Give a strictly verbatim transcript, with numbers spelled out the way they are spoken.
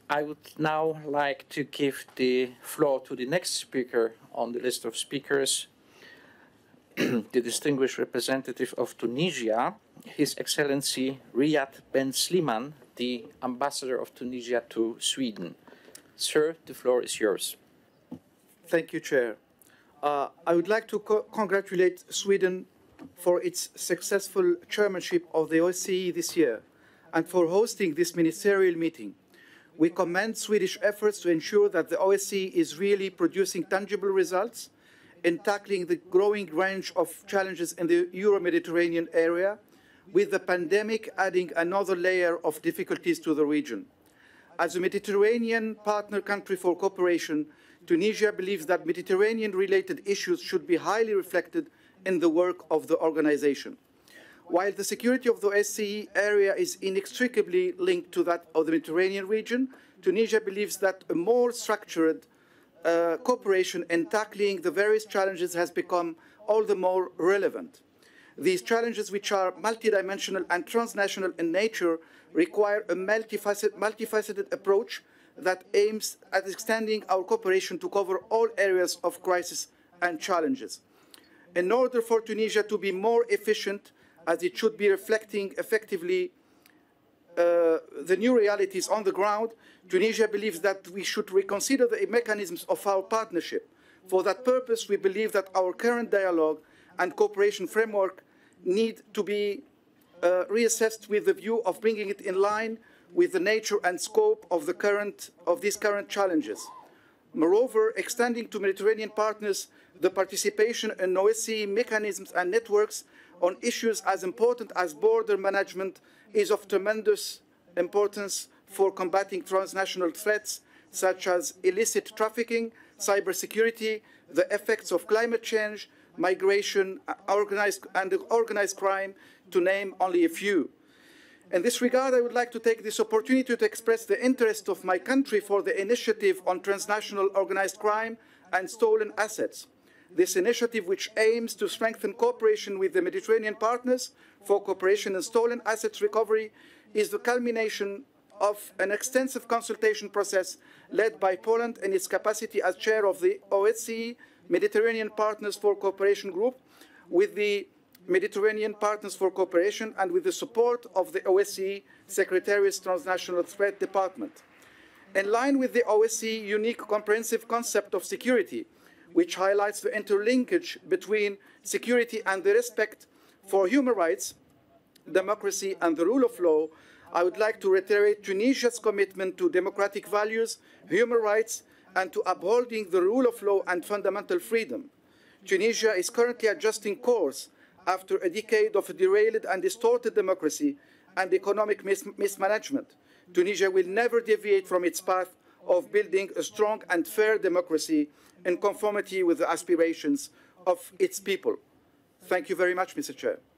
I would now like to give the floor to the next speaker on the list of speakers, the distinguished representative of Tunisia, His Excellency Riyad Ben Slimane, the Ambassador of Tunisia to Sweden. Sir, the floor is yours. Thank you, Chair. Uh, I would like to co congratulate Sweden for its successful chairmanship of the O S C E this year and for hosting this ministerial meeting. We commend Swedish efforts to ensure that the O S C E is really producing tangible results in tackling the growing range of challenges in the Euro-Mediterranean area, with the pandemic adding another layer of difficulties to the region. As a Mediterranean partner country for cooperation, Tunisia believes that Mediterranean-related issues should be highly reflected in the work of the organization. While the security of the O S C E area is inextricably linked to that of the Mediterranean region, Tunisia believes that a more structured uh, cooperation in tackling the various challenges has become all the more relevant. These challenges, which are multidimensional and transnational in nature, require a multifaceted, multifaceted approach that aims at extending our cooperation to cover all areas of crisis and challenges. In order for Tunisia to be more efficient, as it should be reflecting effectively uh, the new realities on the ground, Tunisia believes that we should reconsider the mechanisms of our partnership. For that purpose, we believe that our current dialogue and cooperation framework need to be uh, reassessed with the view of bringing it in line with the nature and scope of, the current, of these current challenges. Moreover, extending to Mediterranean partners the participation in O S C E mechanisms and networks on issues as important as border management is of tremendous importance for combating transnational threats such as illicit trafficking, cybersecurity, the effects of climate change, migration, organized, and organized crime, to name only a few. In this regard, I would like to take this opportunity to express the interest of my country for the initiative on transnational organized crime and stolen assets. This initiative, which aims to strengthen cooperation with the Mediterranean partners for cooperation in stolen assets recovery, is the culmination of an extensive consultation process led by Poland in its capacity as chair of the O S C E Mediterranean Partners for Cooperation Group, with the Mediterranean Partners for Cooperation and with the support of the O S C E Secretariat's Transnational Threat Department. In line with the O S C E unique comprehensive concept of security, which highlights the interlinkage between security and the respect for human rights, democracy, and the rule of law, I would like to reiterate Tunisia's commitment to democratic values, human rights, and to upholding the rule of law and fundamental freedom. Tunisia is currently adjusting course after a decade of derailed and distorted democracy and economic mis mismanagement. Tunisia will never deviate from its path of building a strong and fair democracy in conformity with the aspirations of its people. Thank you very much, Mister Chair.